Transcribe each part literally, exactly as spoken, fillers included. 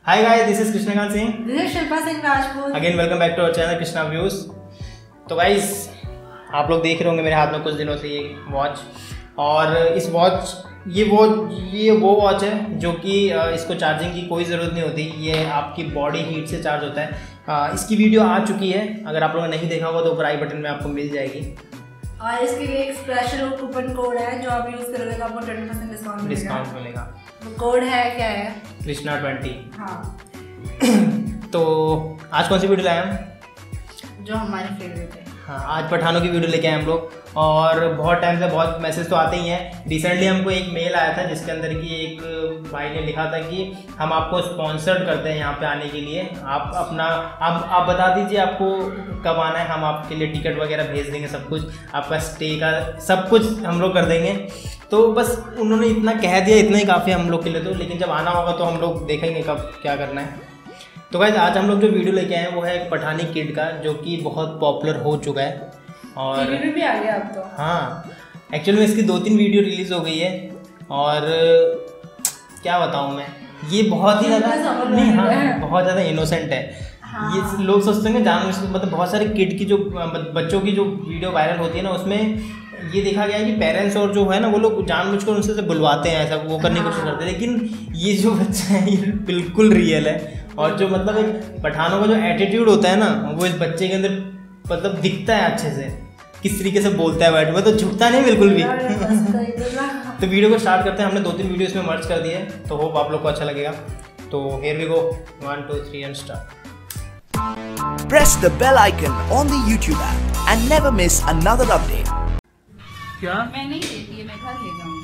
Hi guys, this is Krishna Singh. This is Shilpa Singh Rajput. Again, welcome back to our channel Krishna Views. तो guys आप लोग देख रहे होंगे मेरे हाथ में कुछ दिनों से ये वॉच, और इस वॉच ये वो ये वो वॉच है जो कि इसको चार्जिंग की कोई ज़रूरत नहीं होती, ये आपकी बॉडी हीट से चार्ज होता है। इसकी वीडियो आ चुकी है, अगर आप लोगों ने नहीं देखा होगा तो ऊपर आई बटन में आपको मिल जाएगी। और इसके लिए एक स्पेशल कूपन कोड है जो आप यूज़ करोगे तो आपको ट्वेंटी परसेंट डिस्काउंट मिलेगा। डिस्काउंट मिलेगा। तो कोड है क्या है? कृष्णा ट्वेंटी। हाँ। तो आज कौन सी वीडियो लाए हम? जो हमारे फेवरेट है। हाँ, आज पठानों की वीडियो लेके आए हम लोग, और बहुत टाइम से बहुत मैसेज तो आते ही हैं। रिसेंटली हमको एक मेल आया था जिसके अंदर कि एक भाई ने लिखा था कि हम आपको स्पॉन्सर्ड करते हैं यहाँ पे आने के लिए, आप अपना आप आप बता दीजिए आपको कब आना है, हम आपके लिए टिकट वगैरह भेज देंगे, सब कुछ आपका स्टे का सब कुछ हम लोग कर देंगे। तो बस उन्होंने इतना कह दिया, इतना ही काफ़ी हम लोग के लिए तो, लेकिन जब आना होगा तो हम लोग देखेंगे कब क्या करना है। तो गाइस आज हम लोग जो वीडियो लेके आए हैं वो है एक पठानी किड का, जो कि बहुत पॉपुलर हो चुका है और टीवी भी आ गया अब तो। हाँ, एक्चुअली में इसकी दो तीन वीडियो रिलीज़ हो गई है, और क्या बताऊँ मैं, ये बहुत ही ज़्यादा नहीं हाँ बहुत ज़्यादा इनोसेंट है। हाँ। ये लोग सोचते हैं जान मतलब बहुत सारे किड की जो बच्चों की जो वीडियो वायरल होती है ना, उसमें ये देखा गया है कि पेरेंट्स और जो है ना वो लोग जानबूझकर उनसे से बुलवाते हैं, ऐसा वो करने की कोशिश करते हैं, लेकिन ये जो बच्चा है ये बिल्कुल रियल है। और जो मतलब एक पठानों का जो एटीट्यूड होता है ना वो इस बच्चे के अंदर मतलब दिखता है अच्छे से, किस तरीके से बोलता है बैठ में, तो झुकता नहीं बिल्कुल भी। तो वीडियो को स्टार्ट करते हैं। हमने दो तीन वीडियो इसमें मर्ज कर दिए, तो होप आप लोग को अच्छा लगेगा। तो here we go, one two three and start. Press the bell icon on the YouTube app and never miss another update. क्या? मैं नहीं लेती है, मैं घर ले जाऊंगी।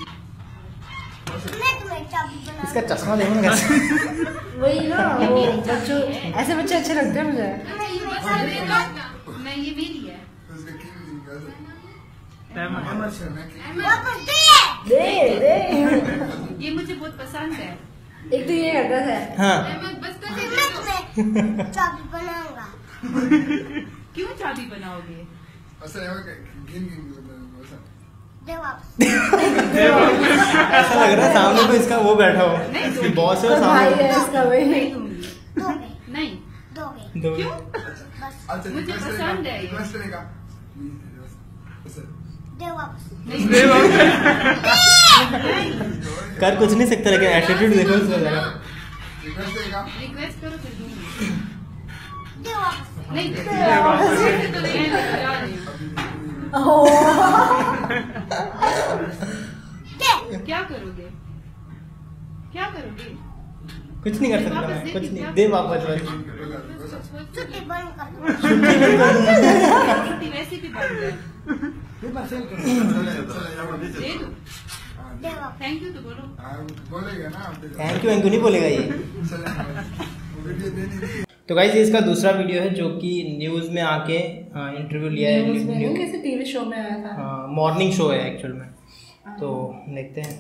इसका चश्मा देखो ना कैसे। वही ना, वो बच्चों ऐसे बच्चे अच्छे लगते हैं मुझे। मैं ये मेरी है। दे दे ये मुझे बहुत पसंद है। एक तो ये एड्रेस है। हाँ। चाबी बनाऊंगा। क्यों चाबी बनाओगे? दे वापस। ऐसा लग रहा है सामने तो इसका वो बैठा हो, बॉस है और भाई सामने है इसका। वही नहीं दूंगी। दोगे नहीं दोगे दो। क्यों? बस मुझे पसंद है ये। दे वापस। कर कुछ नहीं सकता, लेकिन एटीट्यूड देखो इसका जरा। रिक्वेस्ट करो फिर दूंगी। दे वापस। नहीं दे वापस तो नहीं जा रही हूँ। क्या करोगे? क्या करोगे? कुछ नहीं कर सकता मैं, कुछ नहीं। दे वापस बस। छुट्टी बंद कर। छुट्टी वैसे भी बंद है। दे दो। दे वापस। थैंक यू तो बोलो। बोलेगा ना, थैंक यू थैंक यू नहीं बोलेगा ये। तो गाइस ये इसका दूसरा वीडियो है जो कि न्यूज़ में आके इंटरव्यू लिया है। न्यूज़ में नहीं, किसी टीवी शो में आया था। हाँ, मॉर्निंग शो है एक्चुअल में। तो देखते हैं।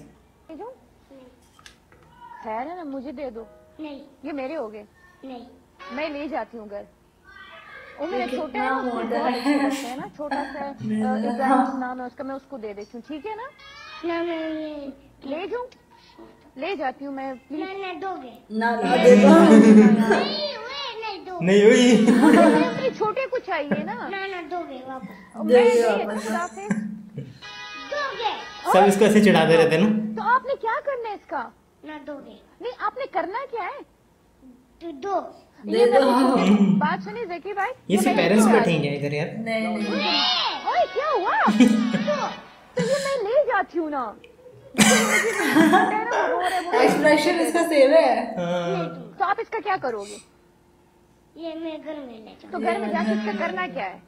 खैर है ना, मुझे दे दो। नहीं ये मेरे हो गए। नहीं मैं ले जाती हूँ घर। वो मेरा ये छोटा है कितना ना, मोटा बहुत है। अच्छा लगता है ना, छोटा सा इब्राहिम नाम है उसका, मैं उसको दे देती हूँ, ठीक है ना? ना मैं ले जाऊँ, ले जाती हूँ मैं, ना प्लीज। ना दोगे ना ना दे दो। नहीं हुए नहीं दोगे नहीं हुई। मुझे छोटे को चाहिए ना। ना ना दोगे वापस और दे मैं दो नहीं, वापस। खुदा हाफिज़। दोगे सब इसको ऐसे चिढ़ाते रहते हैं ना। तो आपने क्या करना है इसका? ना दोगे नहीं, आपने करना क्या है? तो दो दे दो। बात सुनिए जकी भाई, ये सिर्फ पेरेंट्स बैठेंगे इधर यार। नहीं नहीं ओए क्या हुआ? तो, तो ये मैं ले जाती हूँ ना। एक्सप्रेशन इसका सेव है। हाँ। तो आप इसका क्या करोगे? ये मैं घर में ले तो घर में जाके इसका करना क्या है?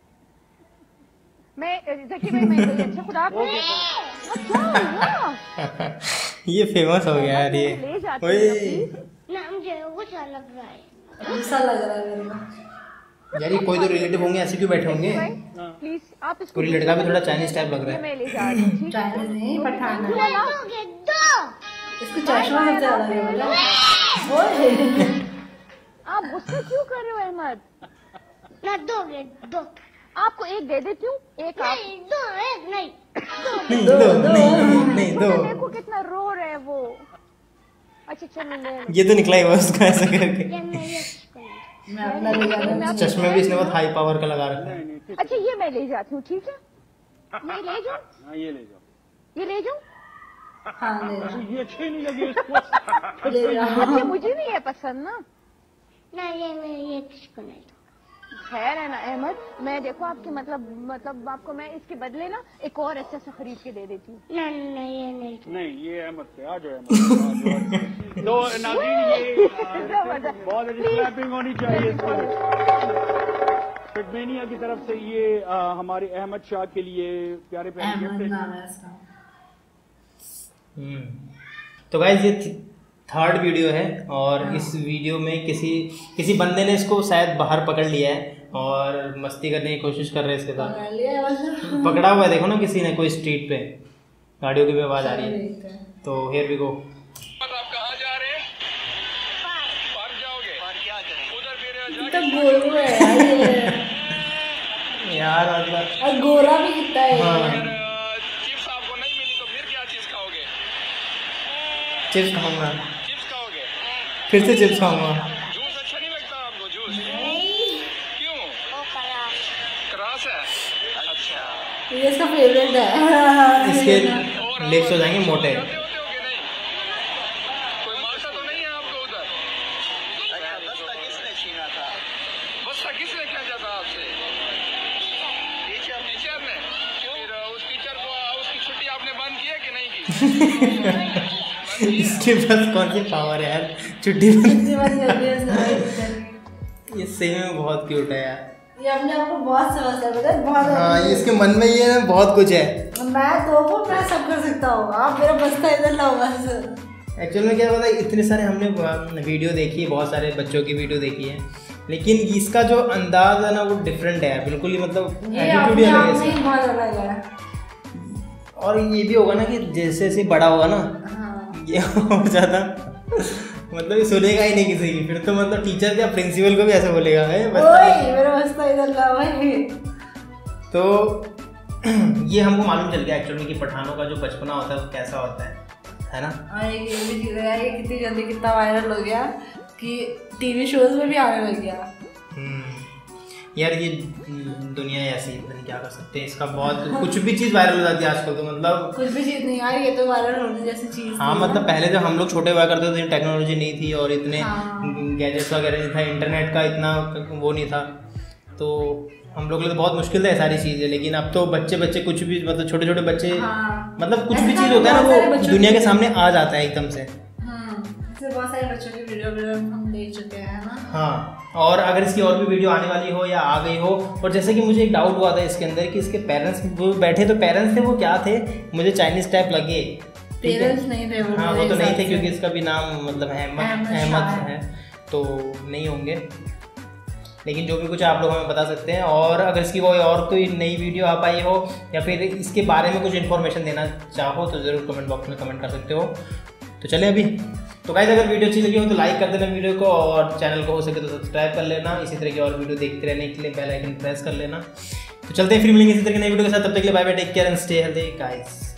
मैं जकी भाई मैं गई, अच्छा खुदा हाफिज़। क्या हुआ? ये फेमस हो गया यार ये। ले जाती ओए जाऊंगा ना मुझे गुस्सा लग रहा है गुस्सा लग रहा है मेरे को। यार ये कोई तो रिलेटिव होंगे, ऐसे क्यों बैठे होंगे? प्लीज आप इसको। पूरी लड़का भी थोड़ा चाइनीज टाइप लग रहा है। मैं ले जा रही हूँ, ठीक है? चाइनीज नहीं, पठान है। दोगे दो इसको चश्मा सबसे ज्यादा है बोला। ओए आप गुस्सा क्यों कर रहे हो अहमद? ना दोगे दो। आपको एक दे देती हूँ, एक आप। नहीं दो एक नहीं नहीं दो नहीं नहीं दो। देखो कितना रो रहे हैं वो। अच्छा चल ले ले। ये तो निकला ही हुआ उसका ऐसा करके। ये मैं ये किसको नहीं मैं अपना ले जाना चश्मे भी इसने बहुत हाई पावर का लगा रखा है। अच्छा ये मैं ले जाती हूँ, ठीक है? ये ले जाऊँ? हाँ ये ले जाओ। ये ले जाऊँ? हाँ ले जाओ ये अच्छे नहीं लगे इसको। ले जाओ अच्छा मुझे नहीं है पसंद ना। ना ये मैं ये किसको नहीं खैर है ना अहमद, मैं देखो आपके मतलब मतलब आपको मैं इसके बदले ना एक और अच्छा सा खरीद के दे देती हूँ। ना ना ये नहीं नहीं ये अहमद से आ जाओ अहमद। तो नाज़रीन ये बहुत अच्छी क्लैपिंग होनी चाहिए इसको। फिटमेनिया की तरफ से ये आ, हमारे अहमद शाह के लिए प्यारे प्यारे अहमद गिफ्ट। नाम है इसका। हम्म तो गाइज ये थर्ड वीडियो है और इस वीडियो में किसी किसी बंदे ने इसको शायद बाहर पकड़ लिया है और मस्ती करने की कोशिश कर रहे हैं इसके साथ। पकड़ लिया बस। पकड़ा हुआ है देखो ना किसी ने, कोई स्ट्रीट पे गाड़ियों की भी आवाज आ रही है। देखते हैं। तो हियर वी गो। आप कहाँ जा रहे हैं? पार्क जाओगे? पार्क क्या करें? उधर फिर कितना गोलू है यार ये। यार मतलब और गोरा भी कितना है हाँ ये। चिप्स आपको नहीं मिली तो फिर क्या चीज खाओगे? चिप्स खाऊंगा, चिप्स खाओगे? फिर से चिप्स खाऊंगा। जूस अच्छा नहीं लगता आपको? जूस क्यों? वो करा क्रॉस है? अच्छा। ये इसका फेवरेट है। इसके लिप्स हो जाएंगे मोटे। जाते होते हो कि नहीं? कोई मारता तो नहीं है आपको उधर? बस्ता किसने छीना था? बस्ता किसने खेचा था आपसे? टीचर टीचर ने? फिर उस टीचर को उसकी छुट्टी आपने बंद की है कि नहीं की? इसके पास कौन सी पावर है यार, छुट्टी बंद। कितनी बारी होती है इसका। ये सही में बहुत क्यूट है यार। ये अपने आप को बहुत समझता है, पता है बहुत। हाँ ये इसके मन में ये ना बहुत कुछ है। मैं तो वो मैं सब कर सकता हूँ, आप मेरा बस्ता इधर लाओ बस। एक्चुअल में क्या पता है, इतने सारे हमने वीडियो देखी है, बहुत सारे बच्चों की वीडियो देखी है, लेकिन इसका जो अंदाज है ना वो डिफरेंट है बिल्कुल ही, मतलब ये एटीट्यूड ही अपने अलग आप है में ही इसका। बहुत अलग है। और ये भी होगा ना कि जैसे जैसे बड़ा होगा ना हाँ। ये और ज़्यादा मतलब ये सुनेगा ही नहीं किसी की, फिर तो मतलब टीचर या प्रिंसिपल को भी ऐसे बोलेगा है ओए मेरा बस्ता इधर लाओ भाई। तो ये हमको मालूम चल गया एक्चुअली कि पठानों का जो बचपना होता है वो कैसा होता है है ना। और एक ये भी चीज़ है यार, ये कितनी जल्दी कितना वायरल हो गया कि टीवी शोज में भी आने लग गया। यार ये दुनिया ऐसी है, पता नहीं क्या कर सकते हैं, इसका बहुत कुछ भी चीज़ वायरल हो जाती है आजकल तो, मतलब कुछ भी चीज़ नहीं यार, ये तो वायरल होने जैसी चीज़। हाँ मतलब पहले जब हम लोग छोटे हुआ करते थे टेक्नोलॉजी नहीं थी और इतने हाँ। गैजेट्स वगैरह नहीं था, इंटरनेट का इतना वो नहीं था, तो हम लोग के लिए तो बहुत मुश्किल है सारी चीज़ें। लेकिन अब तो बच्चे बच्चे कुछ भी मतलब छोटे छोटे बच्चे हाँ। मतलब कुछ भी ऐसे चीज़ तो होता है बहुत ना सारे वो बच्चों दुनिया के की- सामने आ जाता है एकदम से। इससे बहुत सारे बच्चों की वीडियो वीडियो हम देख चुके हैं ना। हाँ और अगर इसकी और भी वीडियो आने वाली हो या आ गई हो, और जैसे कि मुझे एक डाउट हुआ था इसके अंदर कि इसके पेरेंट्स वो बैठे, तो पेरेंट्स थे वो क्या थे, मुझे चाइनीज टाइप लगे। पेरेंट्स नहीं थे वो हाँ मेरे वो तो नहीं हिसाब थे से। क्योंकि इसका भी नाम मतलब अहमद अहमद अहमद शाह है, तो नहीं होंगे। लेकिन जो भी कुछ आप लोग हमें बता सकते हैं, और अगर इसकी कोई और कोई नई वीडियो आ पाई हो या फिर इसके बारे में कुछ इन्फॉर्मेशन देना चाहो तो ज़रूर कमेंट बॉक्स में कमेंट कर सकते हो। तो चले अभी तो गाइस, अगर वीडियो अच्छी लगी हो तो लाइक कर देना वीडियो को, और चैनल को हो सके तो सब्सक्राइब कर लेना। इसी तरह की और वीडियो देखते रहने के लिए बेल आइकन प्रेस कर लेना। तो चलते हैं, फिर मिलेंगे इसी तरह की नई वीडियो के साथ। तब तक के लिए bye bye, take care and stay healthy guys.